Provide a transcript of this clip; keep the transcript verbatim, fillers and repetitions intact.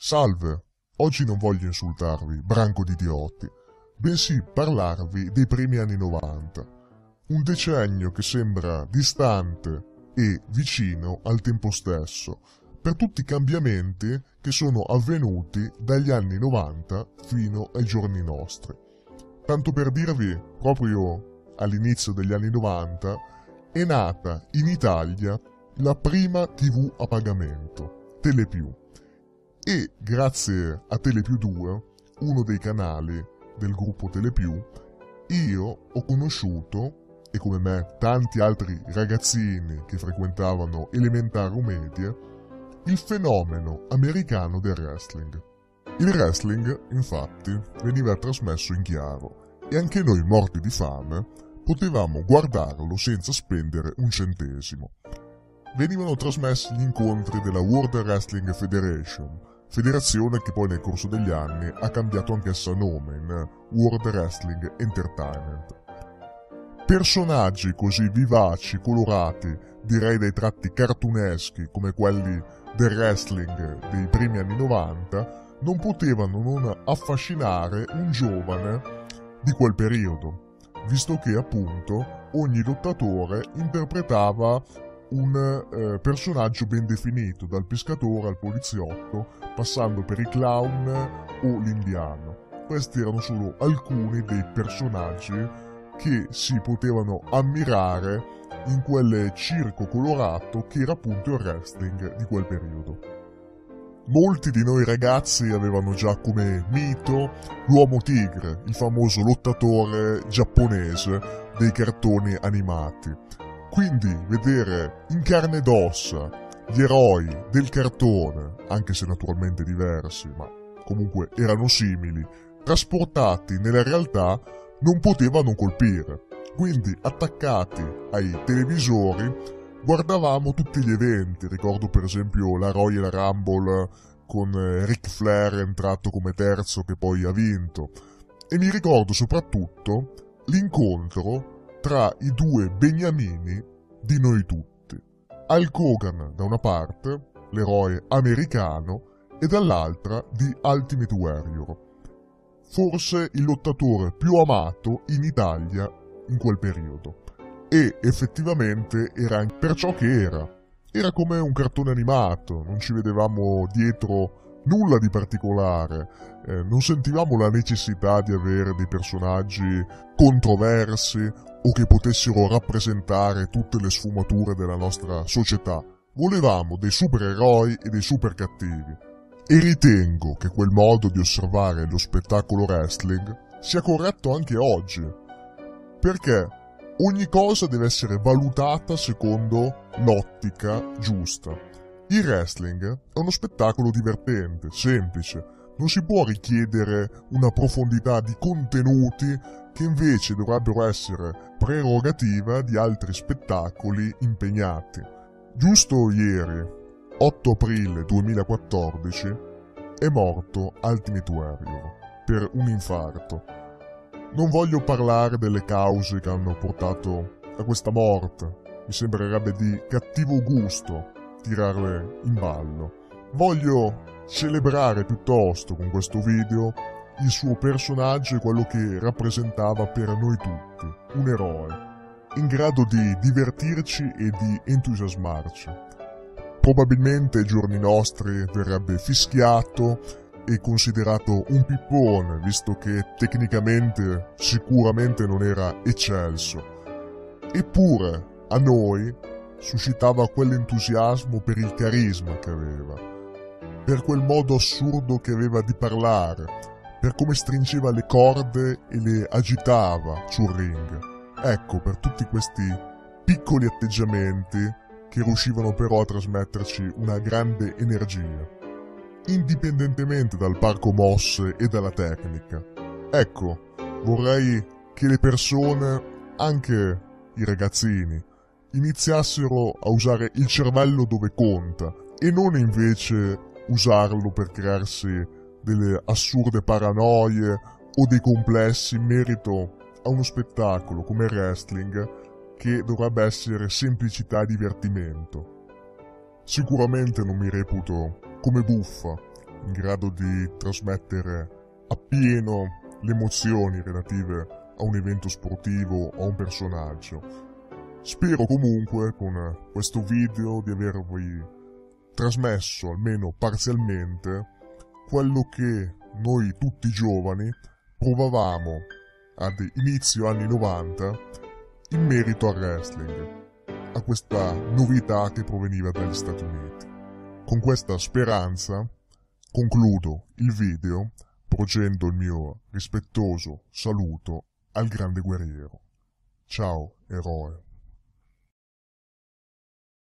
Salve, oggi non voglio insultarvi, branco di idioti, bensì parlarvi dei primi anni novanta, un decennio che sembra distante e vicino al tempo stesso, per tutti i cambiamenti che sono avvenuti dagli anni novanta fino ai giorni nostri. Tanto per dirvi, proprio all'inizio degli anni novanta, è nata in Italia la prima tivù a pagamento, Telepiù. E grazie a Telepiù due, uno dei canali del gruppo Telepiù, io ho conosciuto, e come me tanti altri ragazzini che frequentavano elementari o medie, il fenomeno americano del wrestling. Il wrestling, infatti, veniva trasmesso in chiaro e anche noi morti di fame potevamo guardarlo senza spendere un centesimo. Venivano trasmessi gli incontri della World Wrestling Federation, federazione che poi nel corso degli anni ha cambiato anch'essa nome in World Wrestling Entertainment. Personaggi così vivaci, colorati, direi dai tratti cartuneschi come quelli del wrestling dei primi anni novanta, non potevano non affascinare un giovane di quel periodo, visto che appunto ogni lottatore interpretava un eh, personaggio ben definito, dal pescatore al poliziotto, passando per il clown o l'indiano. Questi erano solo alcuni dei personaggi che si potevano ammirare in quel circo colorato che era appunto il wrestling di quel periodo. Molti di noi ragazzi avevano già come mito l'uomo tigre, il famoso lottatore giapponese dei cartoni animati. Quindi vedere in carne ed ossa gli eroi del cartone, anche se naturalmente diversi, ma comunque erano simili, trasportati nella realtà, non poteva non colpire. Quindi, attaccati ai televisori, guardavamo tutti gli eventi. Ricordo per esempio la Royal Rumble con Ric Flair entrato come terzo che poi ha vinto. E mi ricordo soprattutto l'incontro tra i due beniamini di noi tutti. Hulk Hogan da una parte, l'eroe americano, e dall'altra di Ultimate Warrior, forse il lottatore più amato in Italia in quel periodo. E effettivamente era per ciò che era. Era come un cartone animato, non ci vedevamo dietro nulla di particolare, eh, non sentivamo la necessità di avere dei personaggi controversi o che potessero rappresentare tutte le sfumature della nostra società. Volevamo dei supereroi e dei super cattivi. E ritengo che quel modo di osservare lo spettacolo wrestling sia corretto anche oggi, perché ogni cosa deve essere valutata secondo l'ottica giusta. Il wrestling è uno spettacolo divertente, semplice, non si può richiedere una profondità di contenuti che invece dovrebbero essere prerogativa di altri spettacoli impegnati. Giusto ieri, otto aprile duemilaquattordici, è morto Ultimate Warrior per un infarto. Non voglio parlare delle cause che hanno portato a questa morte, mi sembrerebbe di cattivo gusto tirarle in ballo. Voglio celebrare piuttosto con questo video il suo personaggio e quello che rappresentava per noi tutti, un eroe, in grado di divertirci e di entusiasmarci. Probabilmente ai giorni nostri verrebbe fischiato e considerato un pippone, visto che tecnicamente sicuramente non era eccelso. Eppure a noi suscitava quell'entusiasmo per il carisma che aveva, per quel modo assurdo che aveva di parlare, per come stringeva le corde e le agitava sul ring. Ecco, per tutti questi piccoli atteggiamenti che riuscivano però a trasmetterci una grande energia, indipendentemente dal parco mosse e dalla tecnica. Ecco, vorrei che le persone, anche i ragazzini, iniziassero a usare il cervello dove conta e non invece usarlo per crearsi delle assurde paranoie o dei complessi in merito a uno spettacolo come il wrestling che dovrebbe essere semplicità e divertimento. Sicuramente non mi reputo come buffa in grado di trasmettere appieno le emozioni relative a un evento sportivo o a un personaggio. Spero comunque con questo video di avervi trasmesso almeno parzialmente quello che noi tutti giovani provavamo ad inizio anni novanta in merito al wrestling, a questa novità che proveniva dagli Stati Uniti. Con questa speranza concludo il video porgendo il mio rispettoso saluto al grande guerriero. Ciao, eroe.